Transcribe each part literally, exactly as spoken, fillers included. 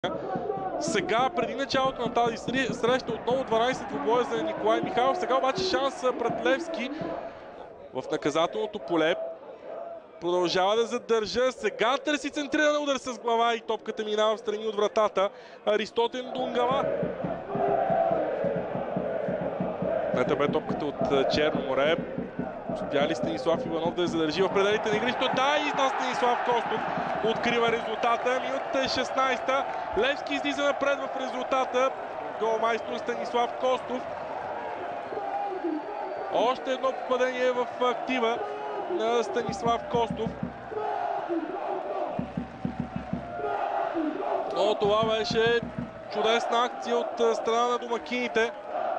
Сега, преди началото на тази среща, отново дванайсет двубоя за Николай Михайлов. Сега обаче шанс пред Левски в наказателното поле. Продължава да задържа. Сега търси центриран удар с глава и топката минава в страни от вратата. Аристотен Дунгала. Ето бе топката от Черно море. Успя ли Станислав Иванов да я задържи в пределите на игрището? Да, и на Станислав Костов открива резултата. Минута шестнайсета. Левски излиза напред в резултата. Голмайстор Станислав Костов. Още едно попадение в актива на Станислав Костов. Но това беше чудесна акция от страна на домакините.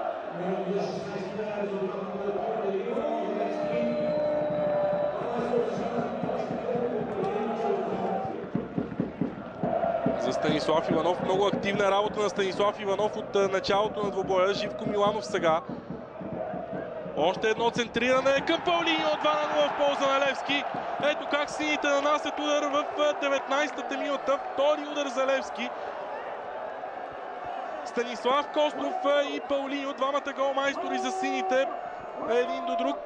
За Станислав Иванов. Много активна работа на Станислав Иванов от началото на двубоя. Живко Миланов сега. Още едно центриране към Паулиньо. два на нула в полза на Левски. Ето как сините нанасят удар в деветнайсета минута. Втори удар за Левски. Станислав Костов и Паулиньо. Двамата голмайстори за сините. Един до друг.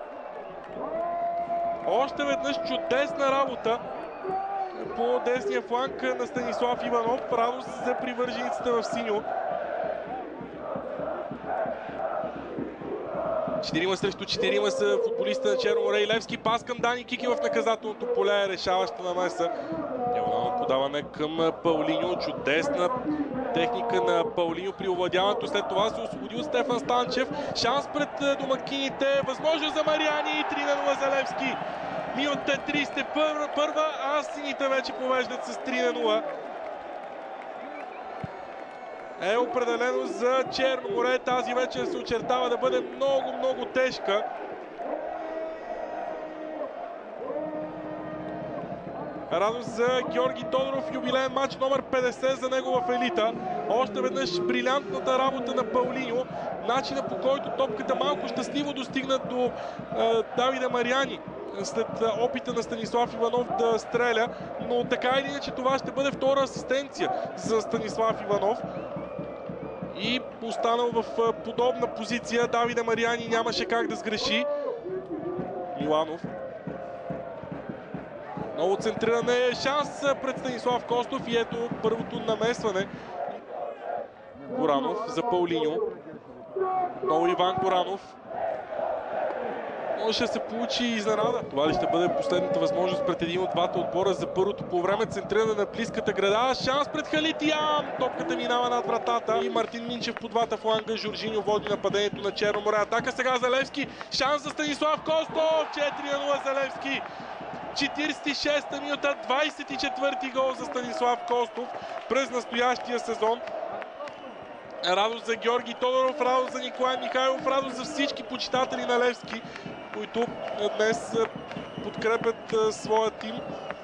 Още веднъж чудесна работа по десния фланг на Станислав Иванов. Радост за привържениците в синьо. Четирима срещу четирима са футболистите на Черно море и Левски. Пас към Дани Кики в наказателното поле. Решаваща намеса. Диагонално подаване към Паулиньо. Чудесна техника на Паулиньо при овладяването. След това се освободи от Стефан Станчев. Шанс пред домакините. Възможност за Мариани. три на нула за Левски. Минута трийсет и първа, а сините вече повеждат с три на нула. Е определено за Черно море. Тази вечер се очертава да бъде много, много тежка. Радост за Георги Тодоров. Юбилеен матч номер петдесет за него в елита. Още веднъж брилянтната работа на Паулиньо. Начина по който топката малко щастливо достигна до е, Давида Мариани след опита на Станислав Иванов да стреля. Но така или иначе това ще бъде втора асистенция за Станислав Иванов. И останал в подобна позиция. Давида Мариани нямаше как да сгреши. Миланов. Много центриране. Шанс пред Станислав Костов и ето първото намесване. Горанов за Паулиньо. Много Иван Горанов. Може да се получи изненада. Това ли ще бъде последната възможност пред един от двата отбора за първото по време. Центриране на близката града. Шанс пред Халитиян. Топката минава над вратата. И Мартин Минчев по двата фланга. Жоржиньо води нападението на Черно море. Атака сега за Левски. Шанс за Станислав Костов. четири на нула за Левски. четирийсет и шеста минута. двайсет и четвърти гол за Станислав Костов през настоящия сезон. Радост за Георги Тодоров, радост за Николай Михайлов, радост за всички почитатели на Левски, които днес подкрепят своя тим.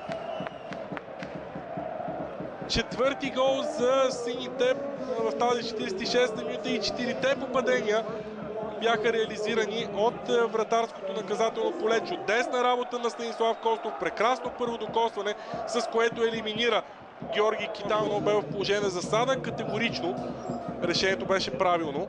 Четвърти гол за сините в тази четирийсет и шеста минута и четирите попадения бяха реализирани от вратарското наказателно поле. Чудесна работа на Станислав Костов, прекрасно първо докосване, с което елиминира Георги Китанов. Бе в положение на засада. Категорично решението беше правилно.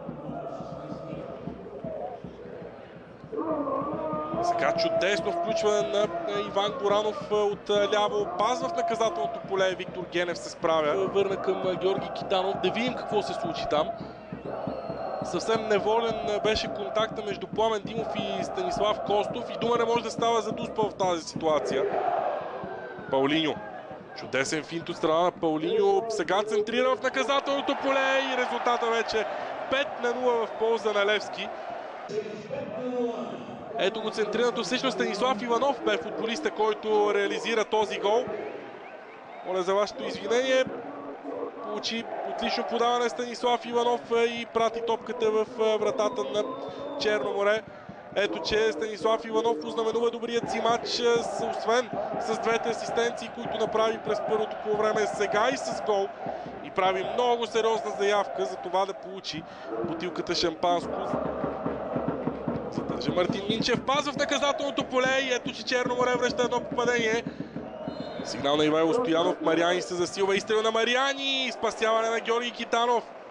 Сега чудесно включване на Иван Горанов от ляво. Пас в наказателното поле. Виктор Генев се справя. Върна към Георги Китанов. Да видим какво се случи там. Съвсем неволен беше контакта между Пламен Димов и Станислав Костов. И дума не може да става за Дуспа в тази ситуация. Паулиньо. Чудесен финт от страна на Паулиньо. Сега центрира в наказателното поле и резултата вече пет на нула в полза на Левски. Ето го центрирането. Всъщност Станислав Иванов бе футболиста, който реализира този гол. Моля за вашето извинение. Получи отлично подаване Станислав Иванов и прати топката в вратата на Черно море. Ето, че Станислав Иванов ознаменува добрият си матч, освен с двете асистенции, които направи през първото по време, сега и с гол. И прави много сериозна заявка за това да получи бутилката шампанско. Задържа Мартин Минчев. Пас в наказателното поле и ето, че Черно море връща едно попадение. Сигнал на Ивайло Стоянов. Мариани се засилва. Изстрел на Мариани. Спасяване на Георги Китанов.